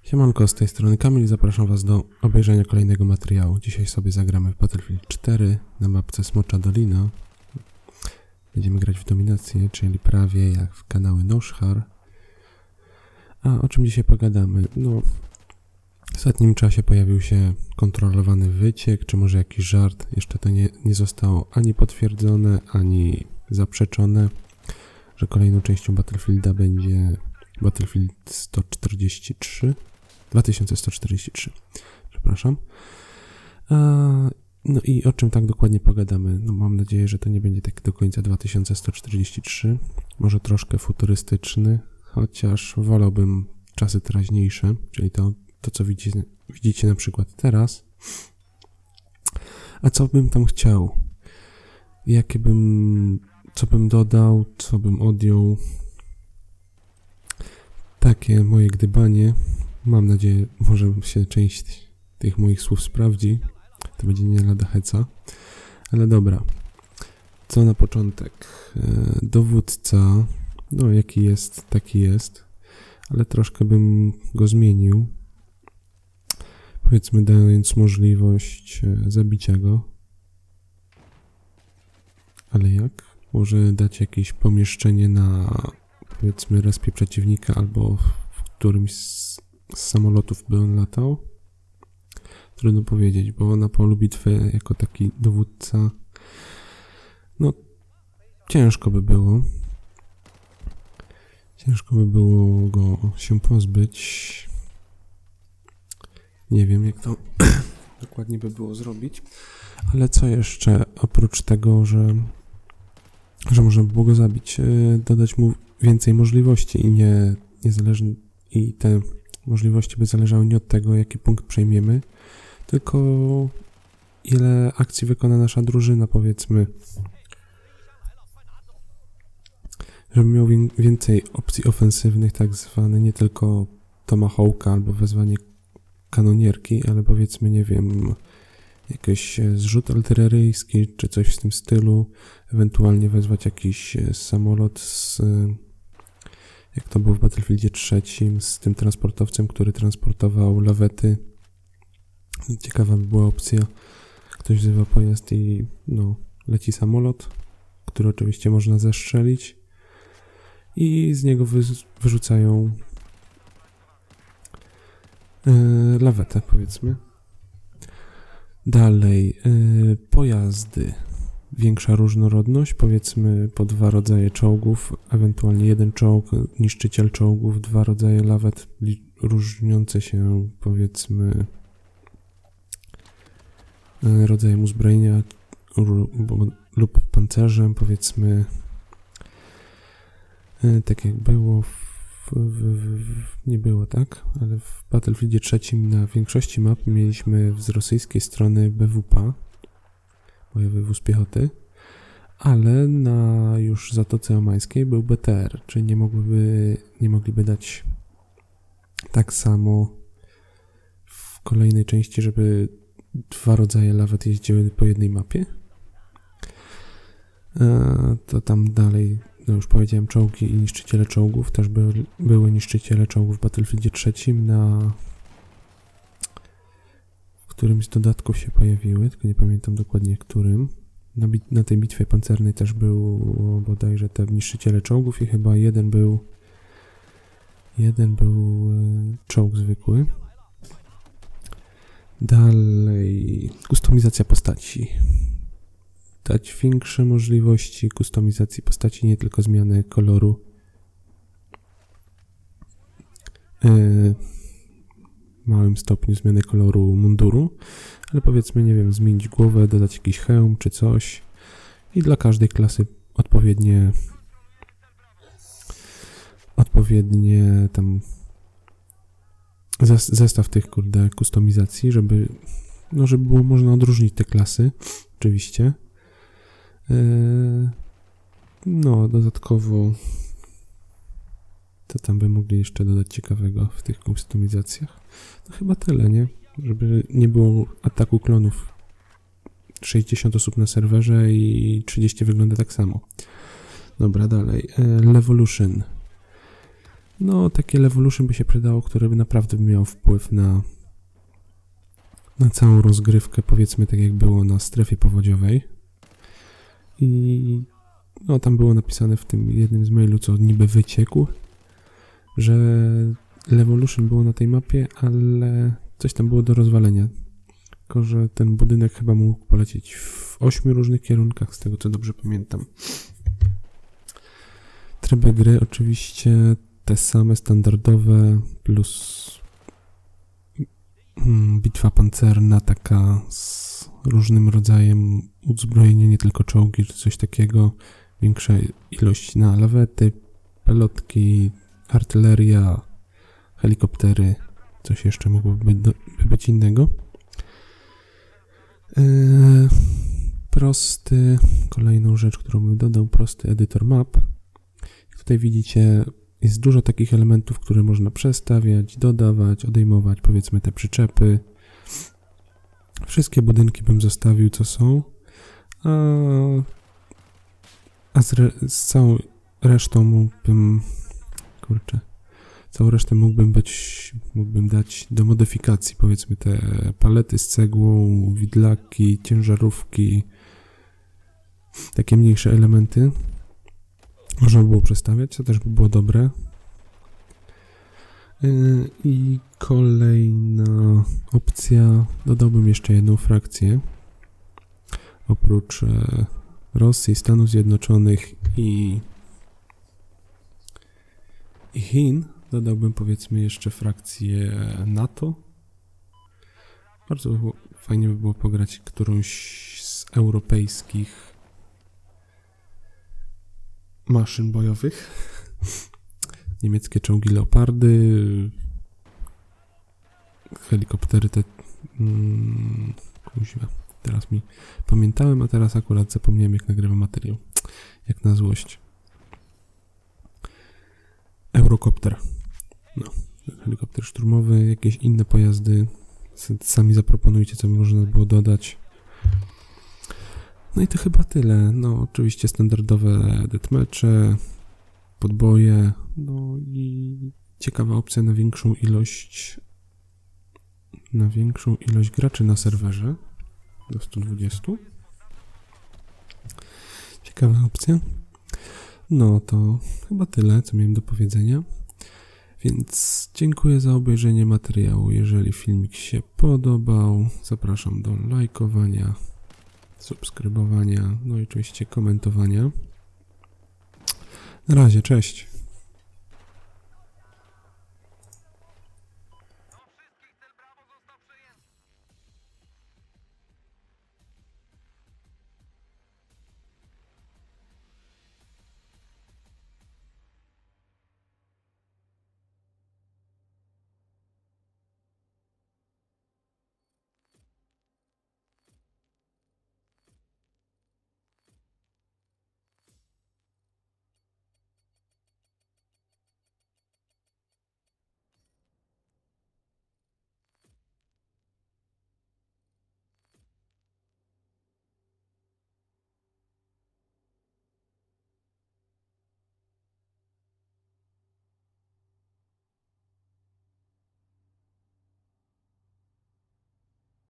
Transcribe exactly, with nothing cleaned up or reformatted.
Siemanko, z tej strony Kamil i zapraszam Was do obejrzenia kolejnego materiału. Dzisiaj sobie zagramy w Battlefield cztery na mapce Smocza Dolina. Będziemy grać w dominację, czyli prawie jak w kanały Noshar. A o czym dzisiaj pogadamy? No, w ostatnim czasie pojawił się kontrolowany wyciek, czy może jakiś żart. Jeszcze to nie, nie zostało ani potwierdzone, ani zaprzeczone, że kolejną częścią Battlefielda będzie Battlefield sto czterdzieści trzy. dwa tysiące sto czterdzieści trzy. Przepraszam. A, no i o czym tak dokładnie pogadamy? No mam nadzieję, że to nie będzie tak do końca dwa tysiące sto czterdzieści trzy. Może troszkę futurystyczny, chociaż wolałbym czasy teraźniejsze, czyli to, to co widzicie, widzicie na przykład teraz. A co bym tam chciał? Jakie bym... Co bym dodał? Co bym odjął? Takie moje gdybanie. Mam nadzieję, może się część tych moich słów sprawdzi. To będzie nie lada heca. Ale dobra. Co na początek? E, dowódca. No jaki jest, taki jest. Ale troszkę bym go zmienił. Powiedzmy dając możliwość e, zabicia go. Ale jak? Może dać jakieś pomieszczenie na, powiedzmy, respie przeciwnika albo w którymś z, z samolotów by on latał? Trudno powiedzieć, bo na polu bitwy jako taki dowódca, no ciężko by było. Ciężko by było go się pozbyć. Nie wiem, jak to dokładnie by było zrobić. Ale co jeszcze oprócz tego, że że można by było go zabić, dodać mu więcej możliwości i nie, niezależnie i te możliwości by zależały nie od tego, jaki punkt przejmiemy, tylko ile akcji wykona nasza drużyna, powiedzmy. Żeby miał więcej opcji ofensywnych, tak zwane, nie tylko tomahawka albo wezwanie kanonierki, ale powiedzmy, nie wiem, jakiś zrzut artyleryjski, czy coś w tym stylu, ewentualnie wezwać jakiś samolot z, jak to było w Battlefieldzie trzecim, z tym transportowcem, który transportował lawety. Ciekawa by była opcja. Ktoś wzywa pojazd i no, leci samolot, który oczywiście można zestrzelić i z niego wy, wyrzucają yy, lawetę, powiedzmy. Dalej, yy, pojazdy. Większa różnorodność, powiedzmy po dwa rodzaje czołgów, ewentualnie jeden czołg, niszczyciel czołgów, dwa rodzaje lawet różniące się, powiedzmy, yy, rodzajem uzbrojenia lub pancerzem, powiedzmy, yy, tak jak było w W, w, w, nie było tak, ale w Battlefieldzie trzecim na większości map mieliśmy z rosyjskiej strony B W P, bojowy wóz piechoty, ale na już Zatoce Omańskiej był B T R, czyli nie mogłyby, nie mogliby dać tak samo w kolejnej części, żeby dwa rodzaje lawet jeździły po jednej mapie. E, to tam dalej, no już powiedziałem, czołgi i niszczyciele czołgów. Też by, były niszczyciele czołgów w Battlefieldzie trzecim, na w którymś z dodatków się pojawiły, tylko nie pamiętam dokładnie którym. Na, bit, na tej bitwie pancernej też było bodajże te niszczyciele czołgów i chyba jeden był jeden był e, czołg zwykły. Dalej, kustomizacja postaci. Dać większe możliwości kustomizacji postaci, nie tylko zmiany koloru. Yy, w małym stopniu zmiany koloru munduru, ale powiedzmy, nie wiem, zmienić głowę, dodać jakiś hełm czy coś i dla każdej klasy odpowiednie odpowiednie tam zestaw tych, kurde, kustomizacji, żeby no, żeby było można odróżnić te klasy, oczywiście. No, dodatkowo co tam by mogli jeszcze dodać ciekawego w tych kustomizacjach? No chyba tyle, nie? Żeby nie było ataku klonów. sześćdziesiąt osób na serwerze i trzydzieści wygląda tak samo. Dobra, dalej. Levolution. No, takie Levolution by się przydało, które by naprawdę miało wpływ na, na całą rozgrywkę, powiedzmy tak jak było na strefie powodziowej. I no, tam było napisane w tym jednym z mailu, co niby wyciekł, że Levolution było na tej mapie, ale coś tam było do rozwalenia. Tylko że ten budynek chyba mógł polecieć w ośmiu różnych kierunkach, z tego co dobrze pamiętam. Tryby gry oczywiście te same, standardowe, plus hmm, bitwa pancerna, taka z różnym rodzajem uzbrojenia, nie tylko czołgi czy coś takiego, większa ilość na lawety, pelotki, artyleria, helikoptery, coś jeszcze mogłoby do, by być innego. Eee, prosty, kolejną rzecz, którą bym dodał, prosty edytor map. Tutaj widzicie, jest dużo takich elementów, które można przestawiać, dodawać, odejmować, powiedzmy te przyczepy. Wszystkie budynki bym zostawił, co są, a, a z, re, z całą resztą mógłbym, kurczę, całą resztę mógłbym być, mógłbym dać do modyfikacji, powiedzmy te palety z cegłą, widlaki, ciężarówki, takie mniejsze elementy. Można by było przestawiać, to też by było dobre. Yy, I kolejna opcja, dodałbym jeszcze jedną frakcję. Oprócz e, Rosji, Stanów Zjednoczonych i, i Chin, dodałbym powiedzmy jeszcze frakcję NATO. Bardzo by było, fajnie by było pograć którąś z europejskich maszyn bojowych. Niemieckie czołgi Leopardy, helikoptery te... Mm, kuźwa, teraz mi pamiętałem, a teraz akurat zapomniałem, jak nagrywam materiał. Jak na złość. Eurokopter. No, helikopter szturmowy, jakieś inne pojazdy. Sami zaproponujcie, co by można było dodać. No i to chyba tyle. No, oczywiście standardowe deathmatche, podboje, no i ciekawa opcja na większą ilość na większą ilość graczy na serwerze do stu dwudziestu. Ciekawa opcja. No to chyba tyle, co miałem do powiedzenia. Więc dziękuję za obejrzenie materiału. Jeżeli filmik się podobał, zapraszam do lajkowania, subskrybowania, no i oczywiście komentowania. Na razie, cześć!